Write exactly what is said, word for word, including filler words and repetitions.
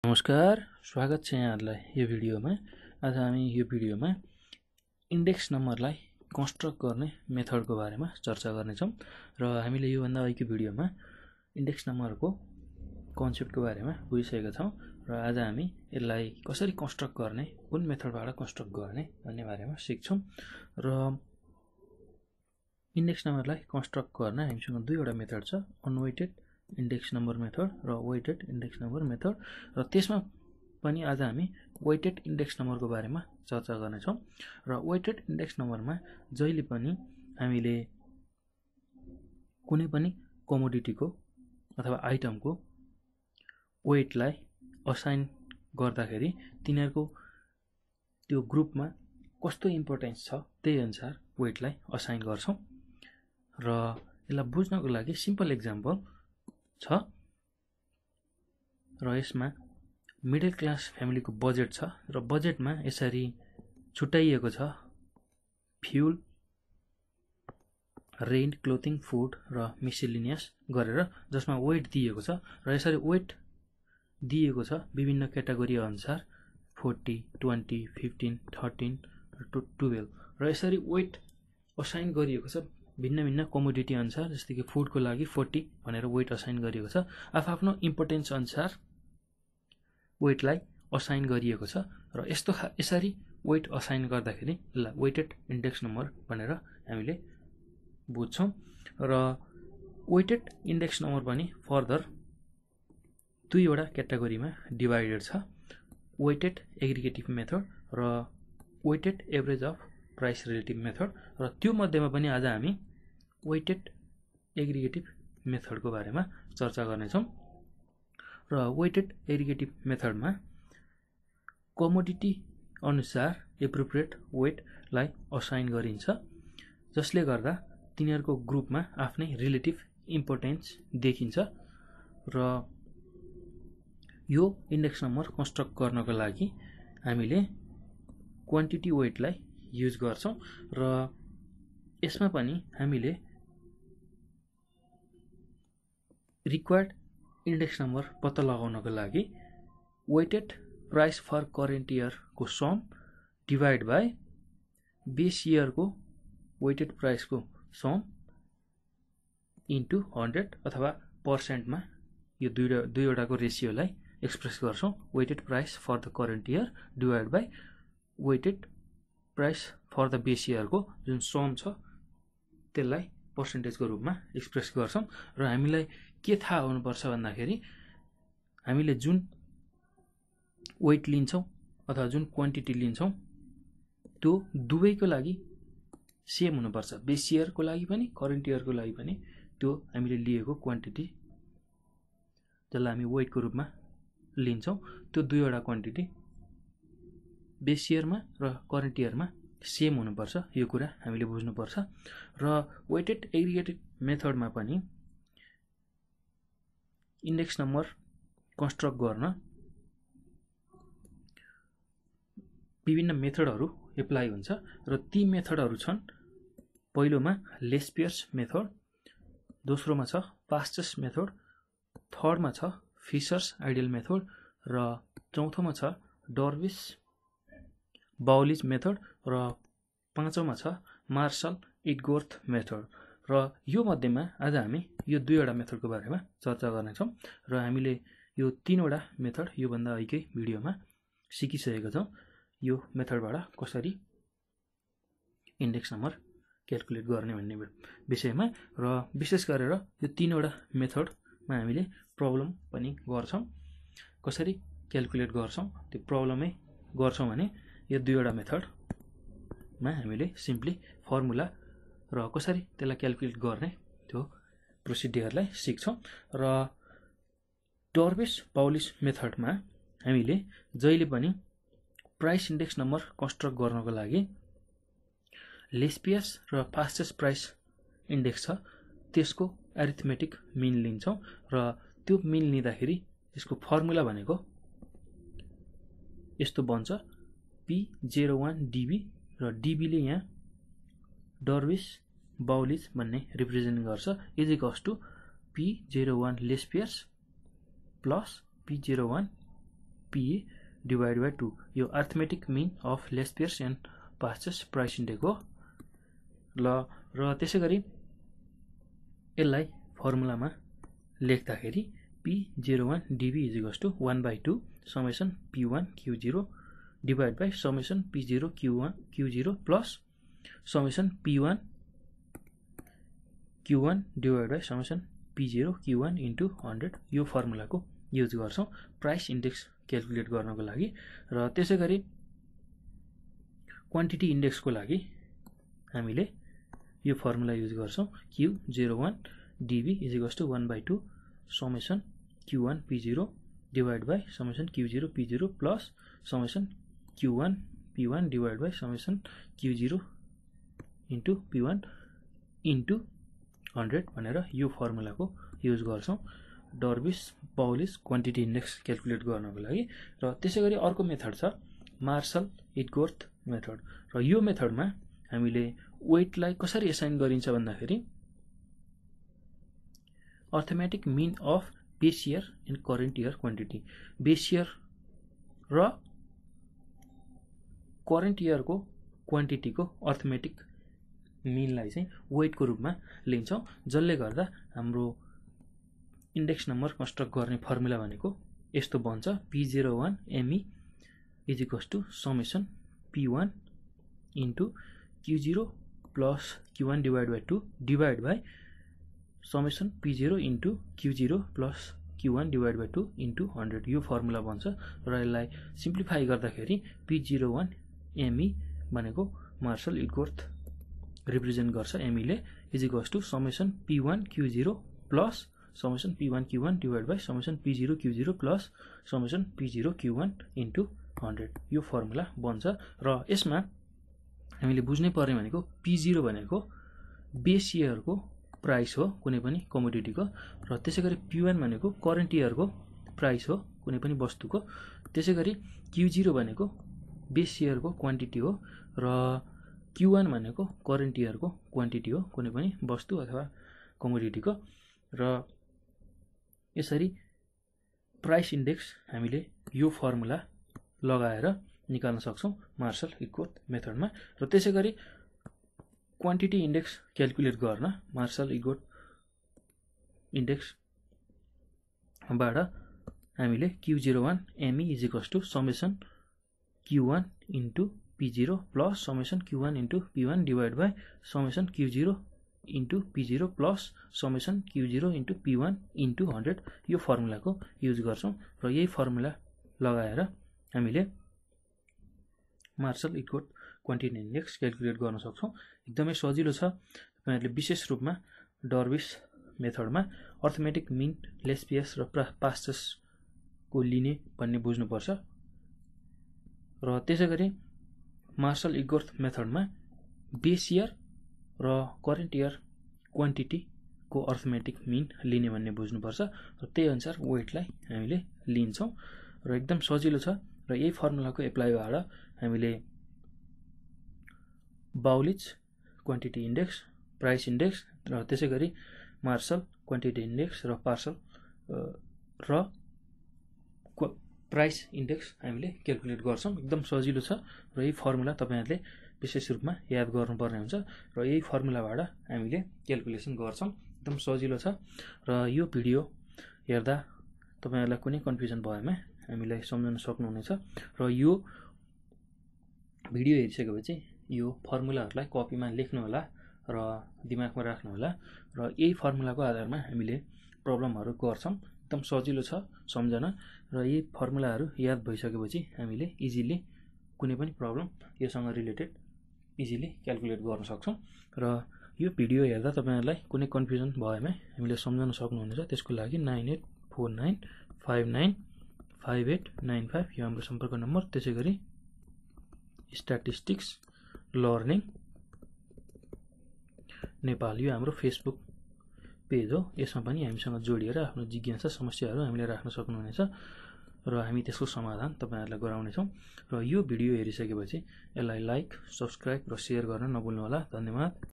नमस्कार, स्वागत छ यहाँहरुलाई यो भिडियोमा। आज हामी यो भिडियोमा इन्डेक्स नम्बरलाई कन्स्ट्रक्ट गर्ने मेथडको बारेमा चर्चा गर्नेछौं र हामीले यो भन्दा अघिको भिडियोमा इन्डेक्स नम्बरको कन्सेप्टको बारेमा बुझिसकेका छौं र आज हामी यसलाई कसरी कन्स्ट्रक्ट गर्ने, कुन मेथडबाट कन्स्ट्रक्ट गर्ने भन्ने बारेमा सिक्छौं र इन्डेक्स नम्बरलाई कन्स्ट्रक्ट गर्न हामीसँग दुईवटा मेथड छ, अनवेटेड इन्डेक्स नम्बर मेथड र वेटेड इन्डेक्स नम्बर मेथड र त्यसमा पनि आज हामी वेटेड इन्डेक्स नम्बरको बारेमा चर्चा गर्नेछौं र वेटेड इन्डेक्स नम्बरमा जहिले पनि हामीले कुनै पनि कमोडिटीको अथवा आइटमको वेटलाई असाइन गर्दाखेरि तिनीहरुको त्यो ग्रुपमा कस्तो इम्पोर्टेन्स छ त्यही अनुसार वेटलाई असाइन गर्छौं र यसलाई बुझ्नको लागि सिम्पल एक्जाम्पल छ र यसमा मिडल क्लास फ्यामिलीको बजेट छ र बजेटमा यसरी छुट्याइएको छ फ्युल, रेन्ट, क्लोथिङ, फुड र मिसेलिनियस गरेर, जसमा वेट दिएको छ र यसरी वेट दिएको छ विभिन्न क्याटेगोरी अनुसार चालीस, बीस, पन्ध्र, तेह्र र बाह्र र यसरी वेट असाइन गरिएको छ भिन्न भिन्न कमोडिटी अनुसार। जस्तै कि फुडको लागि चालीस भनेर वेट असाइन गरिएको छ, आफ्नो इम्पोर्टेन्स अनुसार वेटलाई असाइन गरिएको छ र यस्तो यसरी वेट असाइन गर्दाखेरि यसलाई वेटेड इन्डेक्स नम्बर भनेर हामीले बुझ्छौं र वेटेड इन्डेक्स नम्बर पनि फर्दर दुईवटा क्याटेगोरीमा डिभाइडेड छ, वेटेड एग्रिगेटिभ मेथड र weighted average of price relative method र त्यो मध्येमा पनि आज हामी वेटेड एग्रिगेटिभ मेथडको बारेमा चर्चा गर्नेछौं र वेटेड एग्रिगेटिभ मेथडमा कमोडिटी अनुसार एप्रोप्रिएट वेटलाई असाइन गरिन्छ, जसले गर्दा तिनीहरुको ग्रुपमा आफ्नै रिलेटिभ इम्पोर्टेन्स देखिन्छ र यो इन्डेक्स नम्बर कन्स्ट्रक्ट गर्नको लागि हामीले क्वान्टिटी वेटलाई युज गर्छौं र यसमा पनि हामीले रिक्वायर्ड इन्डेक्स नम्बर पत्ता लगाउनको लागि weighted price for current year को sum divide by base year को वेटेड प्राइस को सम इन्टु हन्ड्रेड अथवा पर्सेन्टमा यो दुईवटा दुईवटाको रेसियोलाई एक्सप्रेस गर्छौं। Weighted price for the current year divide by weighted price for the base year को जुन सम छ त्यसलाई पर्सेन्टेजको रूपमा एक्सप्रेस गर्छौं र हामीलाई के थाहा हुनुपर्छ भन्दाखेरि हामीले जुन वेट लिन्छौं अथवा जुन क्वान्टिटी लिन्छौं त्यो दुवैको लागि सेम हुनुपर्छ, बेस इयरको लागि पनि करेन्ट इयरको लागि पनि त्यो हामीले लिएको क्वान्टिटी जसलाई हामी वेटको रूपमा लिन्छौं त्यो दुईवटा क्वान्टिटी बेस इयरमा र करेन्ट इयरमा सेम हुनुपर्छ, यो कुरा हामीले बुझ्नुपर्छ र वेटेड एग्रिगेटेड मेथडमा पनि इन्डेक्स नम्बर कन्स्ट्रक्ट गर्न विभिन्न मेथडहरु एप्लाई हुन्छ र ती मेथडहरु छन्, पहिलोमा लेस्पियर्स मेथड, दोस्रोमा छ पास्चस मेथड, थर्डमा छ फिशर्स आइडियल मेथड र चौथोमा छ डर्विस बाउलिज मेथड र पाँचौंमा छ मार्शल इटगोर्थ मेथड र यो मध्येमा आज हामी यो दुईवटा मेथडको बारेमा चर्चा गर्नेछौं र हामीले यो तीनवटा मेथड यो भन्दा अघिकै भिडियोमा सिकिसकेका छौं यो मेथडबाट कसरी इन्डेक्स नम्बर क्याल्कुलेट गर्ने भन्ने विषयमा र विशेष गरेर यो तीनवटा मेथडमा हामीले प्रब्लम पनि गर्छौं, कसरी क्याल्कुलेट गर्छौं त्यो प्रब्लमै गर्छौं भने यो दुईवटा मेथडमा हामीले सिम्पली फर्मुला र कसरी त्यसलाई क्याल्कुलेट गर्ने त्यो प्रोसिडियरलाई सिक्छौं र डर्विस बाउलिज मेथडमा हामीले जहिले पनि प्राइस इन्डेक्स नम्बर कन्स्ट्रक्ट गर्नको लागि लेस्पियस र पास्चस प्राइस इन्डेक्स छ त्यसको अरिथमेटिक मिन लिन्छौं र त्यो मिन लिँदाखेरि यसको फर्मुला भनेको यस्तो बन्छ P zero one D B र D B ले यहाँ डर्विस बाउलिज भन्ने रिप्रेजेन्ट गर्छ is equals to P zero one Laspeyres plus P zero one P divide by two यो arithmetic mean of Laspeyres and Paasche's price index हो ल। र त्यसै गरी यसलाई फर्मुलामा लेख्दाखेरि P zero one DB is equals to one by two summation P one Q zero divide by summation P zero Q one Q zero plus summation P one Q one divide by summation P zero Q one into hundred यो फर्मुलाको use गर्छौँ price index calculate गर्नको लागि। र त्यसै गरी quantity इन्डेक्सको लागि हामीले यो फर्मुला युज गर्छौँ Q zero one DB is equals to one by two summation Q one P zero divide by summation Q zero P zero plus summation Q one P one divide by summation Q zero into P one into hundred भनेर यो फर्मुलाको use गर्छौँ Drobisch Bowley's quantity index calculate गर्नको लागि। र त्यसै गरी अर्को मेथड छ मार्सल इटगोर्थ मेथड र यो मेथडमा हामीले वेटलाई कसरी एसाइन गरिन्छ भन्दाखेरि arithmetic mean of base year and current year quantity base year र करेन्ट इयरको क्वान्टिटीको अर्थमेटिक मिनलाई चाहिँ वेटको रूपमा लिन्छौँ जसले गर्दा हाम्रो इन्डेक्स नम्बर कन्स्ट्रक्ट गर्ने फर्मुला भनेको यस्तो बन्छ P zero one ME is equals to summation P one into Q zero plus Q one divide by two divide by summation P zero into Q zero plus Q one divide by two into hundred यो formula बन्छ। र यसलाई simplify गर्दाखेरि P zero one ME भनेको Marshall Edgeworth represent गर्छ एमईले is equals to summation P one Q zero plus summation P one Q one divide by summation P zero Q zero plus summation P zero Q one into hundred यो formula बन्छ। र यसमा हामीले बुझ्नै पर्ने भनेको पी जिरो भनेको base इयरको प्राइस हो कुनै पनि कमोडिटीको र त्यसै गरी पी वान भनेको करेन्ट इयरको प्राइस हो कुनै पनि वस्तुको त्यसै गरी क्यू जिरो भनेको बेस इयरको क्वान्टिटी हो र क्यू वान भनेको करेन्ट इयरको क्वान्टिटी हो कुनै पनि वस्तु अथवा कमोडिटीको। र यसरी प्राइस इन्डेक्स हामीले यो फर्मुला लगाएर निकाल्न सक्छौँ मार्सल इटगोर्थ मेथडमा। र त्यसै गरी क्वान्टिटी इन्डेक्स क्यालकुलेट गर्न मार्सल इटगोर्थ इन्डेक्सबाट हामीले Q zero one ME is equals to summation Q one into P zero plus summation Q one into P one divide by summation Q zero into P zero plus summation Q zero into P one into hundred यो फर्मुलाको use गर्छौँ। र यही formula लगाएर हामीले Marshall Edgeworth quantity index calculate गर्न सक्छौँ एकदमै सजिलो छ। तपाईँहरूले विशेष रूपमा डर्बिस मेथडमा अर्थमेटिक मिन लेस्पियस र पास्चर्सको लिने भन्ने बुझ्नुपर्छ। र त्यसै गरी मार्सल इटगोर्थ मेथडमा बेस इयर र करेन्ट इयर क्वान्टिटीको अर्थमेटिक मिन लिने भन्ने बुझ्नुपर्छ र त्यही अनुसार वेटलाई हामीले लिन्छौँ र एकदम सजिलो छ। र यही फर्मुलाको एप्लाई भएर हामीले Bowley's quantity index price index र त्यसै गरी मार्सल क्वान्टिटी इन्डेक्स र पार्सल र प्राइस इन्डेक्स हामीले क्यालकुलेट गर्छौँ एकदम सजिलो छ। र यही फर्मुला तपाईँहरूले विशेष रूपमा याद गर्नुपर्ने हुन्छ र यही फर्मुलाबाट हामीले क्यालकुलेसन गर्छौँ एकदम सजिलो छ। र यो भिडियो हेर्दा तपाईँहरूलाई कुनै कन्फ्युजन भएमा हामीलाई सम्झाउन सक्नुहुनेछ र यो भिडियो हेरिसकेपछि यो फर्मुलाहरूलाई कपीमा लेख्नुहोला र दिमागमा राख्नुहोला र यही फर्मुलाको आधारमा हामीले प्रब्लमहरू गर्छौँ एकदम सजिलो छ सम्झना र यही फर्मुलाहरू याद भइसकेपछि हामीले इजिली कुनै पनि प्रब्लम योसँग रिलेटेड इजिली क्यालकुलेट गर्न सक्छौँ। र यो भिडियो हेर्दा तपाईँहरूलाई कुनै कन्फ्युजन भएमा हामीले सम्झाउन सक्नुहुनेछ त्यसको लागि nine eight four nine five nine five eight nine five यो हाम्रो सम्पर्क नम्बर त्यसै गरी स्ट्याटिस्टिक्स लर्निङ नेपाल यो हाम्रो फेसबुक पेज हो यसमा पनि हामीसँग जोडिएर आफ्नो जिज्ञासा समस्याहरू हामीले राख्न सक्नुहुनेछ र हामी त्यसको समाधान तपाईँहरूलाई गराउनेछौँ। र यो भिडियो हेरिसकेपछि यसलाई लाइक सब्सक्राइब र सेयर गर्न नभुल्नुहोला। धन्यवाद।